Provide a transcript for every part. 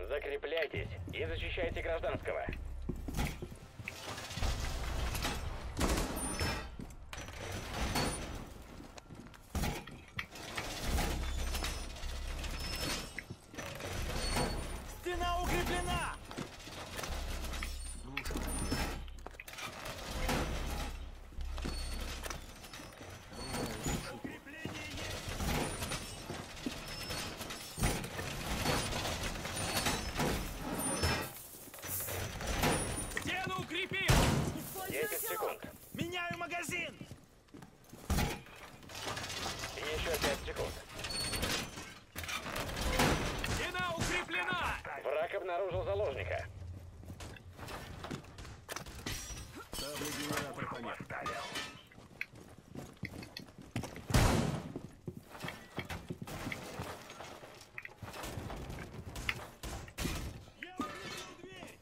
Закрепляйтесь и защищайте гражданского. Стена укреплена! Стену укрепил! 10 секунд. Меняю магазин! Еще 5 секунд. Стена укреплена! Враг обнаружил заложника. Я укрепил дверь!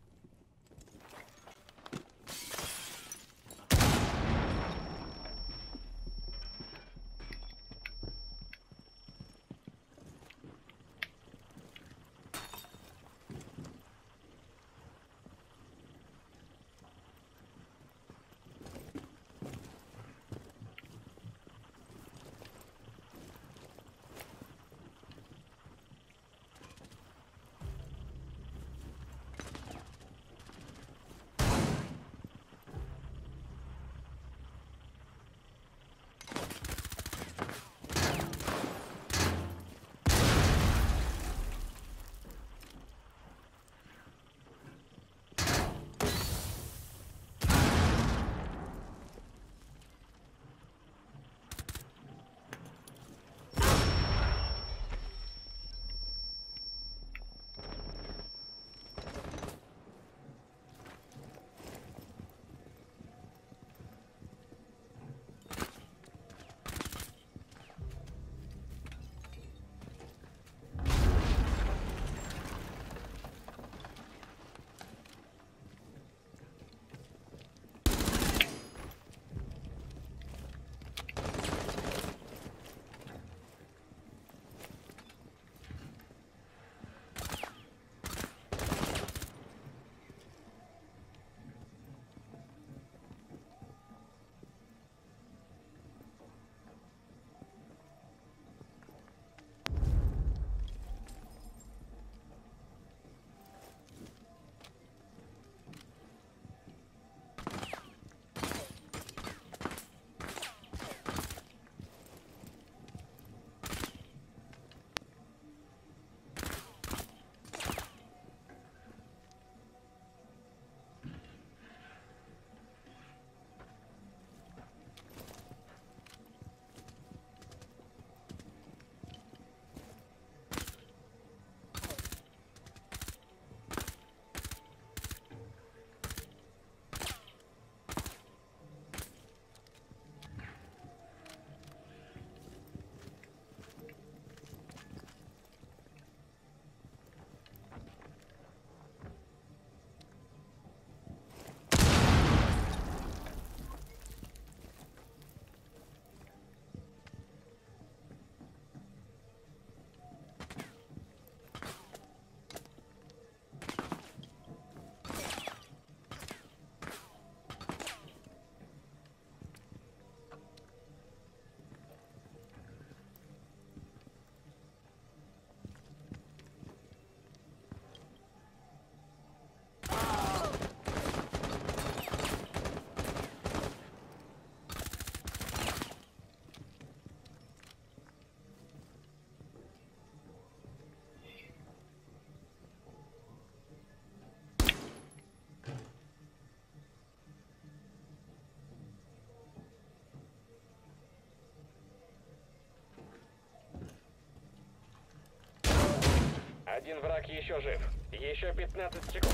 Один враг еще жив. Еще 15 секунд.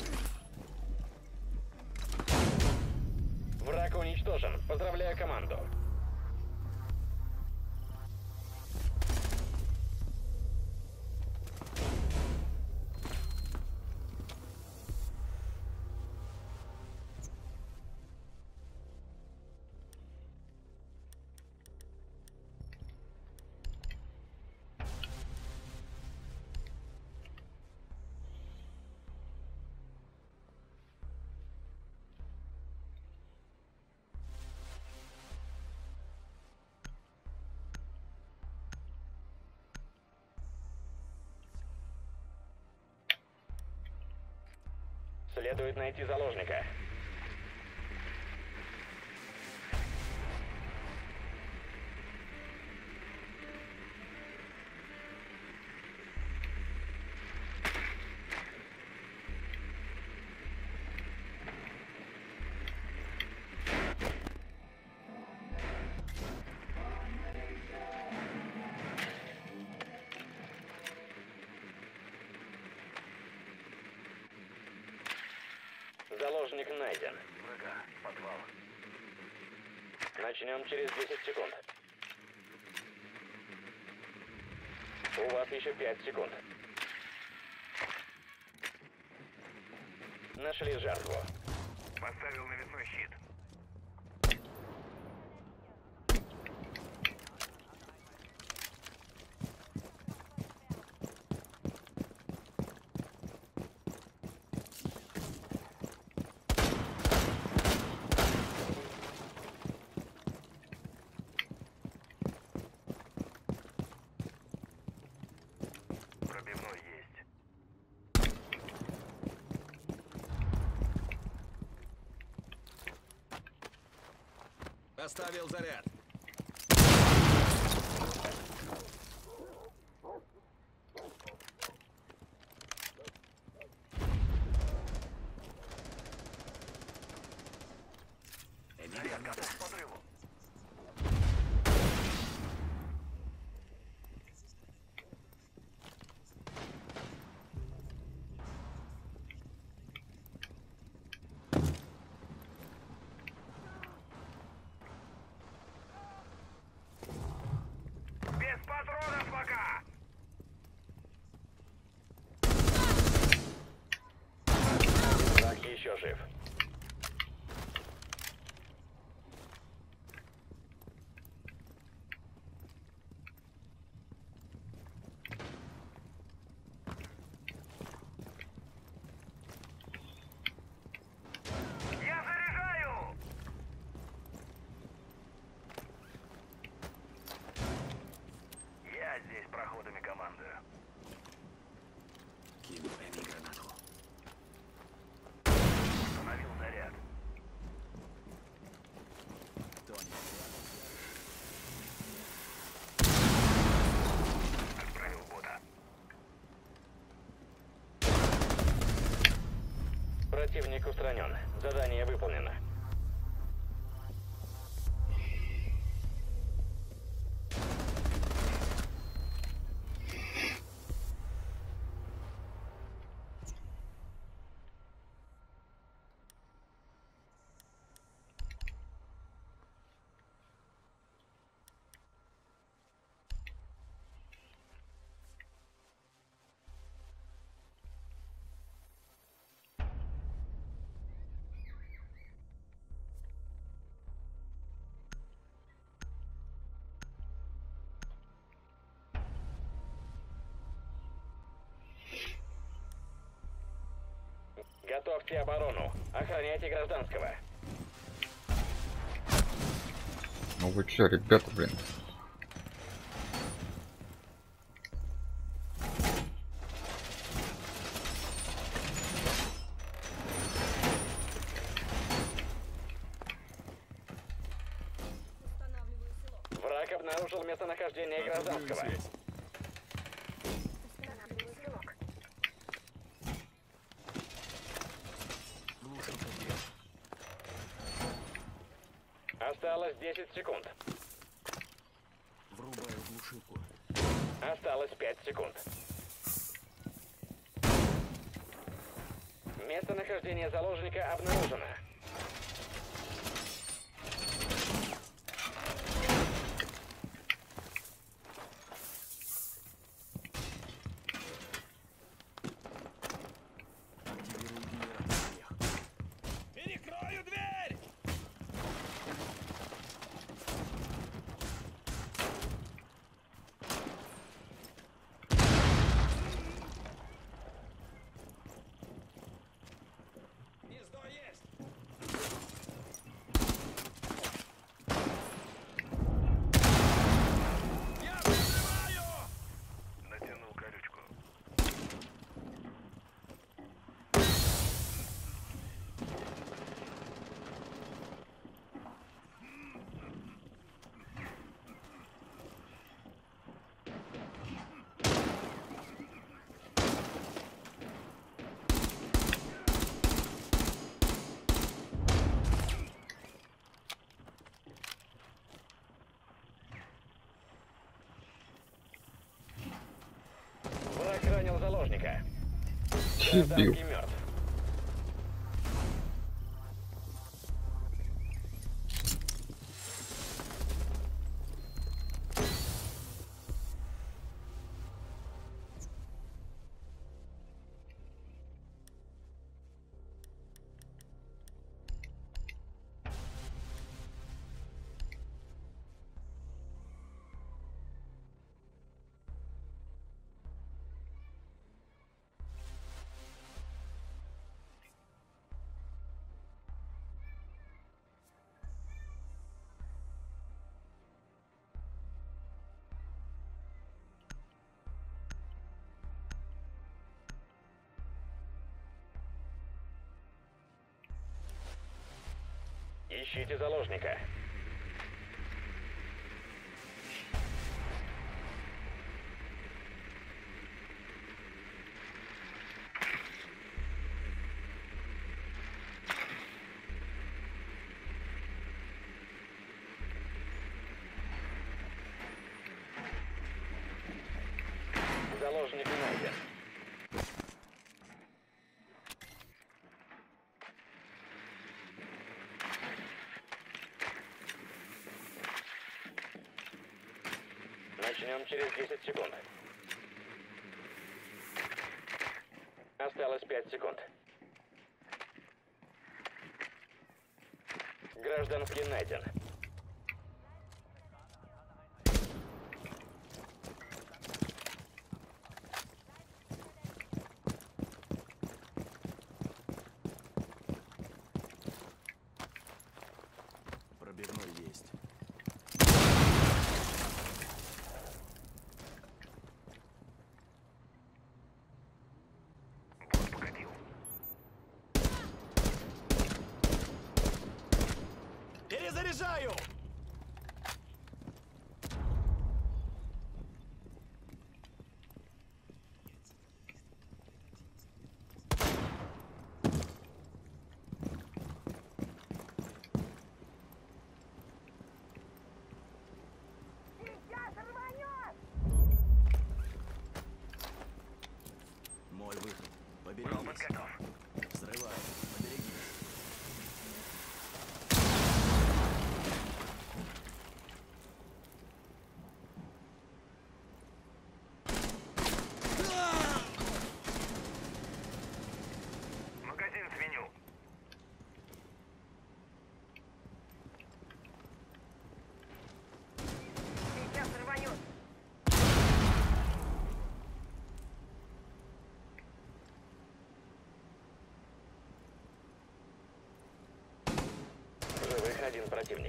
Враг уничтожен. Поздравляю команду. Следует найти заложника. Заложник найден. Врага. Подвал. Начнем через 10 секунд. У вас еще 5 секунд. Нашли жертву. Поставил навесной щит. Пробивной есть. Оставил заряд. Заряд готов к подрыву. Без патронов пока! Враг еще жив. Я заряжаю! Я здесь проходами командую. Кину гранату. Установил заряд. Отправил бота. Противник устранен. Задание выполнено. Готовьте оборону. Охраняйте гражданского. Ну вы чё, ребята, блин? Враг обнаружил местонахождение гражданского. Связь. Глушилка есть. Осталось 10 секунд. Врубаю глушилку. Осталось 5 секунд. Местонахождение заложника обнаружено. Активирую генератор. Перекрою дверь! Гнездо есть. заложника. Дебил. Гражданский мертв. Ищите заложника. Заложник найден. Начнем через 10 секунд. Осталось 5 секунд. Гражданский найден. Пробивной есть. Бот покатил. Перезаряжаю! Мой выход. Робот Поберегись. готов. Взрывай. Поберегись. Магазин сменю. Сейчас рванет. В живых один противник.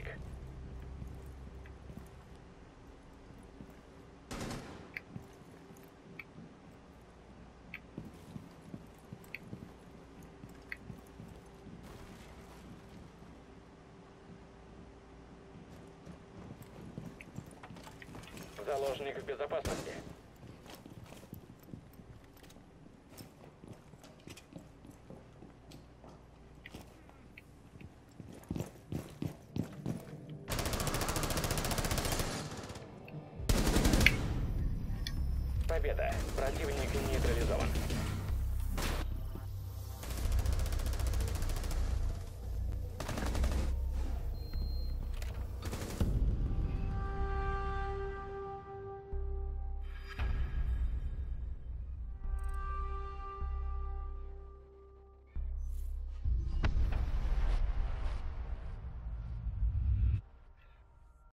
Заложник в безопасности. Победа. Противник нейтрализован.